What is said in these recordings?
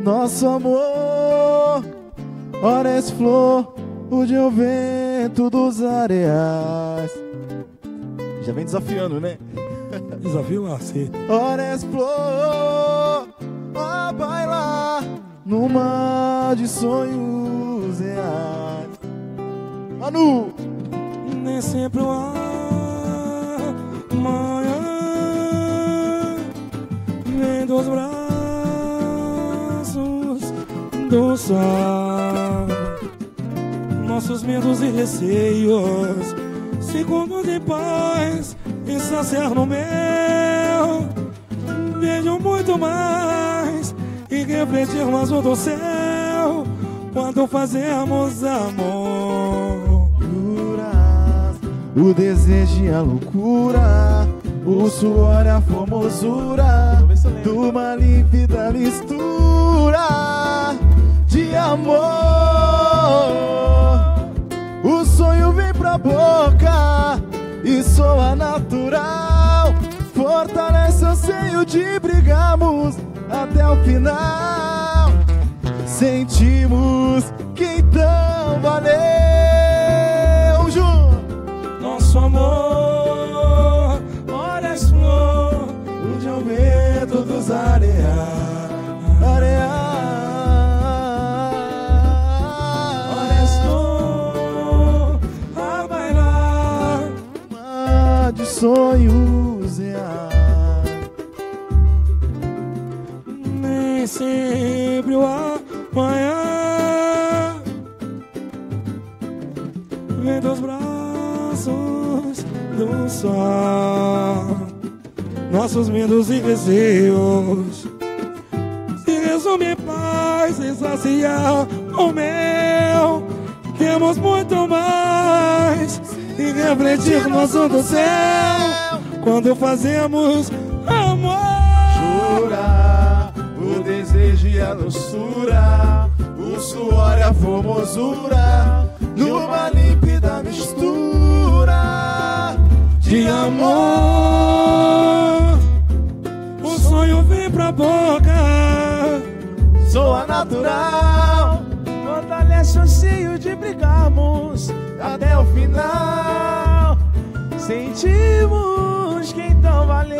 Nosso amor, horas flor, de um vento dos areais. Já vem desafiando, né? Desafio assim. Horas flor, a bailar no mar de sonhos reais. Manu! Nem sempre o amanhã vem dos braços do sol. Nossos medos e receios se confundem em paz e saciar no meu. Vejo muito mais e refletir no azul do céu quando fazemos amor. Juras, o desejo e a loucura, o suor e a formosura de uma límpida mistura de amor. O sonho vem pra boca e soa natural, fortalece o anseio de brigarmos até o final. Sentimos que então valeu, Ju. Nosso amor, olha a flor, de um vento dos areais. olha estou a bailar De sonhos reais. nem sempre o amanhã vem dos braços do sol. Nossos medos e receios se resumem em paz e saciar o meu. Temos muito mais e refletir no azul do céu quando fazemos amor. Jura, o desejo e a doçura, o suor e a formosura numa límpida mistura De amor, o sonho vem pra boca, soa natural, fortalece o anseio de brigarmos até o final. Sentimos que então valeu.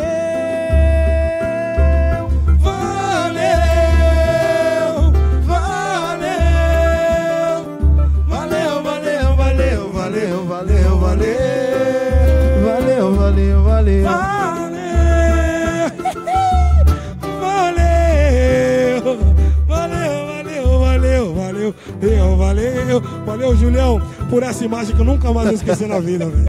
valeu, valeu, valeu, valeu, valeu, valeu, valeu, valeu. Valeu, valeu, valeu. Valeu, Julião, por essa imagem que eu nunca mais vou esquecer na vida, velho.